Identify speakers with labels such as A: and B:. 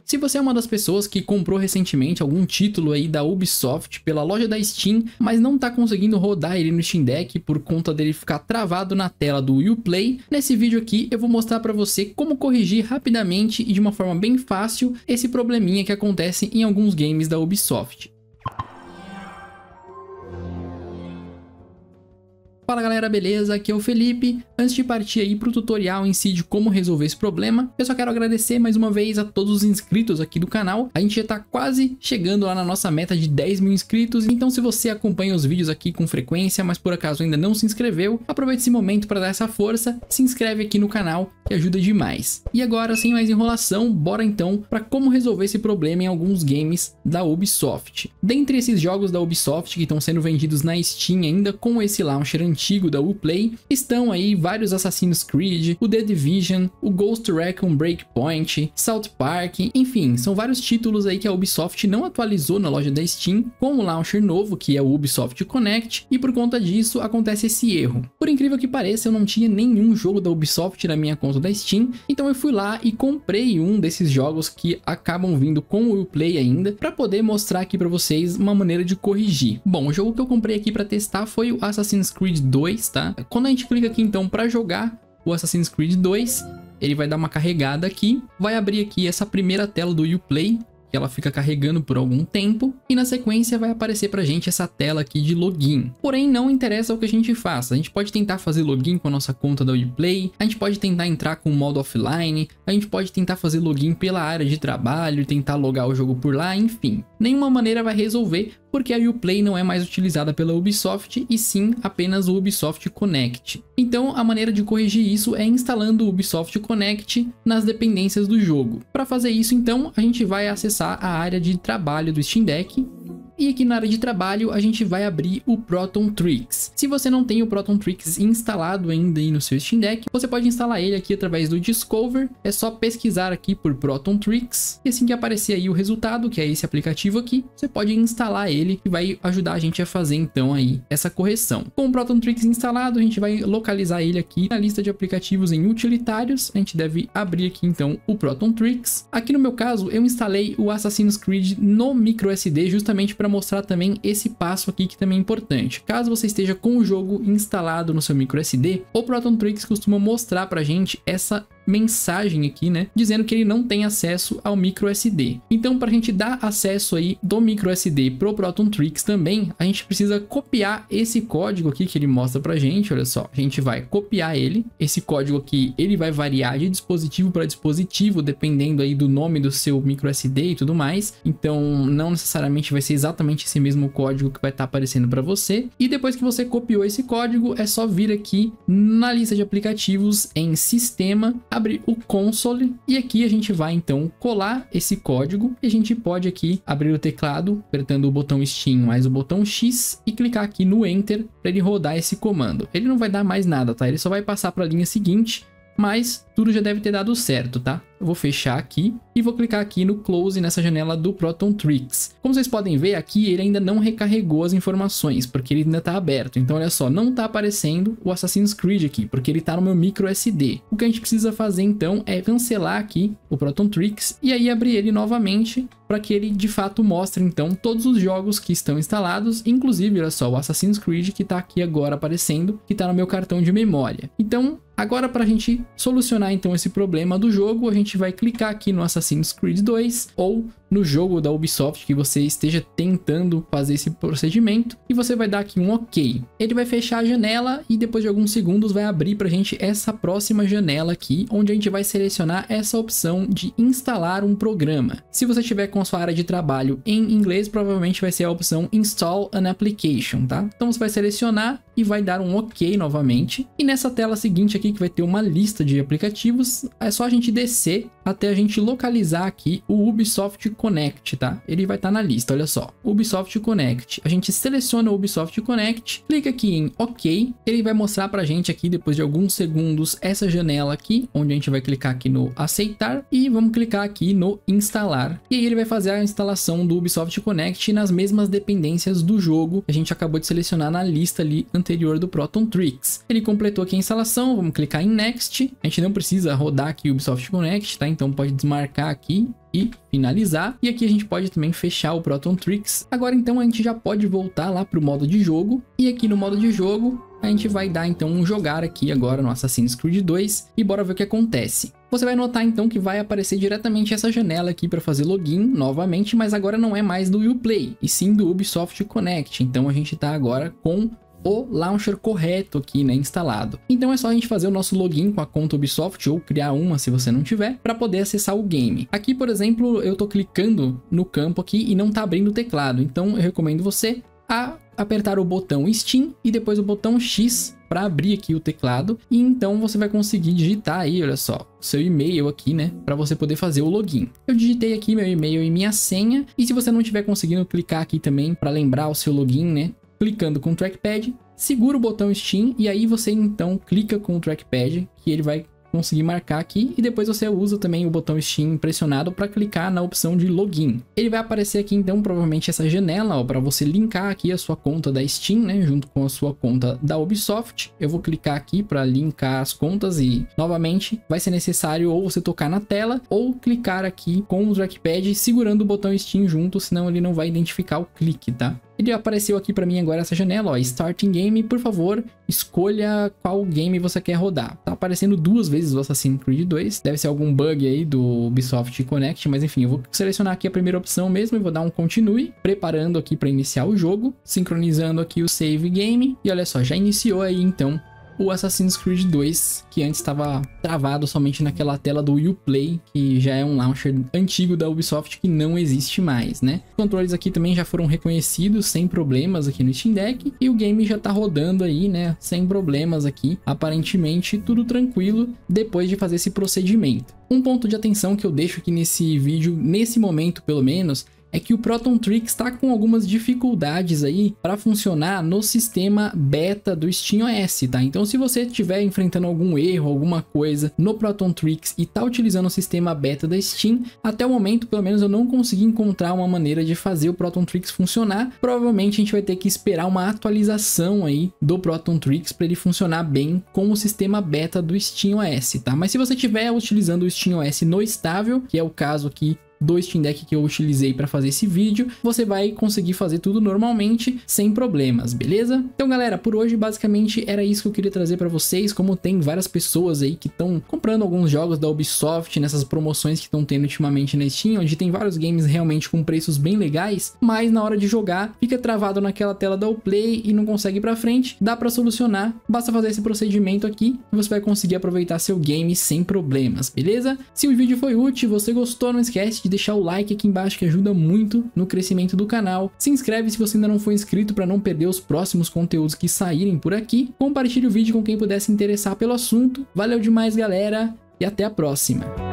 A: Se você é uma das pessoas que comprou recentemente algum título aí da Ubisoft pela loja da Steam, mas não tá conseguindo rodar ele no Steam Deck por conta dele ficar travado na tela do Uplay, nesse vídeo aqui eu vou mostrar para você como corrigir rapidamente e de uma forma bem fácil esse probleminha que acontece em alguns games da Ubisoft. Fala galera, beleza? Aqui é o Felipe. Antes de partir aí pro tutorial em si de como resolver esse problema, eu só quero agradecer mais uma vez a todos os inscritos aqui do canal. A gente já tá quase chegando lá na nossa meta de 10 mil inscritos, então se você acompanha os vídeos aqui com frequência, mas por acaso ainda não se inscreveu, aproveite esse momento para dar essa força, se inscreve aqui no canal que ajuda demais. E agora, sem mais enrolação, bora então para como resolver esse problema em alguns games da Ubisoft. Dentre esses jogos da Ubisoft que estão sendo vendidos na Steam ainda com esse launcher antigo da Uplay, estão aí vários Assassin's Creed, o The Division, o Ghost Recon Breakpoint, South Park, enfim, são vários títulos aí que a Ubisoft não atualizou na loja da Steam com o launcher novo, que é o Ubisoft Connect, e por conta disso acontece esse erro. Por incrível que pareça, eu não tinha nenhum jogo da Ubisoft na minha conta da Steam, então eu fui lá e comprei um desses jogos que acabam vindo com o Uplay ainda, para poder mostrar aqui para vocês uma maneira de corrigir. Bom, o jogo que eu comprei aqui para testar foi o Assassin's Creed 2, tá? Quando a gente clica aqui então para jogar o Assassin's Creed 2, ele vai dar uma carregada aqui, vai abrir aqui essa primeira tela do Uplay, que ela fica carregando por algum tempo, e na sequência vai aparecer pra gente essa tela aqui de login. Porém, não interessa o que a gente faça, a gente pode tentar fazer login com a nossa conta da Uplay, a gente pode tentar entrar com o modo offline, a gente pode tentar fazer login pela área de trabalho, tentar logar o jogo por lá, enfim. Nenhuma maneira vai resolver, porque a Uplay não é mais utilizada pela Ubisoft, e sim apenas o Ubisoft Connect. Então a maneira de corrigir isso é instalando o Ubisoft Connect nas dependências do jogo. Para fazer isso então, a gente vai acessar a área de trabalho do Steam Deck, e aqui na área de trabalho a gente vai abrir o Proton Tricks. Se você não tem o Proton Tricks instalado ainda aí no seu Steam Deck, você pode instalar ele aqui através do Discover. É só pesquisar aqui por Proton Tricks, e assim que aparecer aí o resultado, que é esse aplicativo aqui, você pode instalar ele, que vai ajudar a gente a fazer então aí essa correção. Com o Proton Tricks instalado, a gente vai localizar ele aqui na lista de aplicativos em utilitários. A gente deve abrir aqui então o Proton Tricks. Aqui no meu caso, eu instalei o Assassin's Creed no microSD justamente para mostrar também esse passo aqui que também é importante. Caso você esteja com o jogo instalado no seu microSD, o Proton Tricks costuma mostrar pra gente essa mensagem aqui, né, dizendo que ele não tem acesso ao microSD. Então, para a gente dar acesso aí do microSD pro Proton Tricks também, a gente precisa copiar esse código aqui que ele mostra pra gente. Olha só, a gente vai copiar ele. Esse código aqui, ele vai variar de dispositivo para dispositivo, dependendo aí do nome do seu microSD e tudo mais. Então, não necessariamente vai ser exatamente esse mesmo código que vai estar aparecendo para você. E depois que você copiou esse código, é só vir aqui na lista de aplicativos em Sistema, abrir o console, e aqui a gente vai então colar esse código, e a gente pode aqui abrir o teclado apertando o botão Steam mais o botão X e clicar aqui no Enter para ele rodar esse comando. Ele não vai dar mais nada, tá? Ele só vai passar para a linha seguinte, mas tudo já deve ter dado certo, tá? Eu vou fechar aqui e vou clicar aqui no Close nessa janela do Proton Tricks. Como vocês podem ver aqui, ele ainda não recarregou as informações, porque ele ainda está aberto. Então olha só, não está aparecendo o Assassin's Creed aqui, porque ele está no meu micro SD. O que a gente precisa fazer então é cancelar aqui o Proton Tricks e aí abrir ele novamente para que ele de fato mostre então todos os jogos que estão instalados, inclusive olha só, o Assassin's Creed que está aqui agora aparecendo, que está no meu cartão de memória. Então agora, para a gente solucionar então esse problema do jogo, a gente vai clicar aqui no Assassin's Creed 2 ou no jogo da Ubisoft que você esteja tentando fazer esse procedimento, e você vai dar aqui um OK. Ele vai fechar a janela e depois de alguns segundos vai abrir para a gente essa próxima janela aqui, onde a gente vai selecionar essa opção de instalar um programa. Se você tiver com a sua área de trabalho em inglês, provavelmente vai ser a opção Install an Application, tá? Então você vai selecionar e vai dar um OK novamente. E nessa tela seguinte aqui, que vai ter uma lista de aplicativos, é só a gente descer até a gente localizar aqui o Ubisoft Connect, tá? Ele vai estar na lista, olha só, Ubisoft Connect. A gente seleciona o Ubisoft Connect, clica aqui em OK, ele vai mostrar pra gente aqui, depois de alguns segundos, essa janela aqui, onde a gente vai clicar aqui no aceitar e vamos clicar aqui no instalar. E aí ele vai fazer a instalação do Ubisoft Connect nas mesmas dependências do jogo que a gente acabou de selecionar na lista ali anterior do Proton Tricks. Ele completou aqui a instalação, vamos clicar em Next. A gente não precisa rodar aqui o Ubisoft Connect, tá? Então pode desmarcar aqui e finalizar. E aqui a gente pode também fechar o Proton Tricks. Agora então a gente já pode voltar lá para o modo de jogo. E aqui no modo de jogo a gente vai dar então um jogar aqui agora no Assassin's Creed 2 e bora ver o que acontece. Você vai notar então que vai aparecer diretamente essa janela aqui para fazer login novamente, mas agora não é mais do Uplay, e sim do Ubisoft Connect. Então a gente está agora com o launcher correto aqui, né, instalado. Então é só a gente fazer o nosso login com a conta Ubisoft ou criar uma se você não tiver, para poder acessar o game. Aqui, por exemplo, eu tô clicando no campo aqui e não tá abrindo o teclado, então eu recomendo você a apertar o botão Steam e depois o botão X para abrir aqui o teclado, e então você vai conseguir digitar aí, olha só, o seu e-mail aqui, né, para você poder fazer o login. Eu digitei aqui meu e-mail e minha senha, e se você não estiver conseguindo clicar aqui também para lembrar o seu login, né, clicando com o trackpad, segura o botão Steam e aí você então clica com o trackpad, que ele vai conseguir marcar aqui, e depois você usa também o botão Steam pressionado para clicar na opção de login. Ele vai aparecer aqui então provavelmente essa janela para você linkar aqui a sua conta da Steam, né, junto com a sua conta da Ubisoft. Eu vou clicar aqui para linkar as contas e novamente vai ser necessário ou você tocar na tela ou clicar aqui com o trackpad segurando o botão Steam junto, senão ele não vai identificar o clique, tá? Ele apareceu aqui para mim agora essa janela, ó, Starting Game, por favor, escolha qual game você quer rodar. Tá aparecendo duas vezes o Assassin's Creed 2, deve ser algum bug aí do Ubisoft Connect, mas enfim, eu vou selecionar aqui a primeira opção mesmo e vou dar um continue, preparando aqui para iniciar o jogo, sincronizando aqui o save game, e olha só, já iniciou aí então o Assassin's Creed 2, que antes estava travado somente naquela tela do Uplay, que já é um launcher antigo da Ubisoft que não existe mais, né? Os controles aqui também já foram reconhecidos sem problemas aqui no Steam Deck, e o game já tá rodando aí, né, sem problemas aqui, aparentemente tudo tranquilo depois de fazer esse procedimento. Um ponto de atenção que eu deixo aqui nesse vídeo, nesse momento pelo menos, é que o Proton Tricks está com algumas dificuldades aí para funcionar no sistema beta do SteamOS, tá? Então se você estiver enfrentando algum erro, alguma coisa no Proton Tricks e tá utilizando o sistema beta da Steam, até o momento pelo menos eu não consegui encontrar uma maneira de fazer o Proton Tricks funcionar. Provavelmente a gente vai ter que esperar uma atualização aí do Proton Tricks para ele funcionar bem com o sistema beta do SteamOS, tá? Mas se você estiver utilizando o SteamOS no estável, que é o caso aqui do Steam Deck que eu utilizei para fazer esse vídeo, você vai conseguir fazer tudo normalmente, sem problemas, beleza? Então galera, por hoje basicamente era isso que eu queria trazer para vocês. Como tem várias pessoas aí que estão comprando alguns jogos da Ubisoft nessas promoções que estão tendo ultimamente na Steam, onde tem vários games realmente com preços bem legais, mas na hora de jogar fica travado naquela tela da Uplay e não consegue ir para frente, dá para solucionar, basta fazer esse procedimento aqui e você vai conseguir aproveitar seu game sem problemas, beleza? Se o vídeo foi útil, você gostou, não esquece de deixar o like aqui embaixo que ajuda muito no crescimento do canal. Se inscreve se você ainda não for inscrito para não perder os próximos conteúdos que saírem por aqui. Compartilhe o vídeo com quem puder se interessar pelo assunto. Valeu demais, galera, e até a próxima.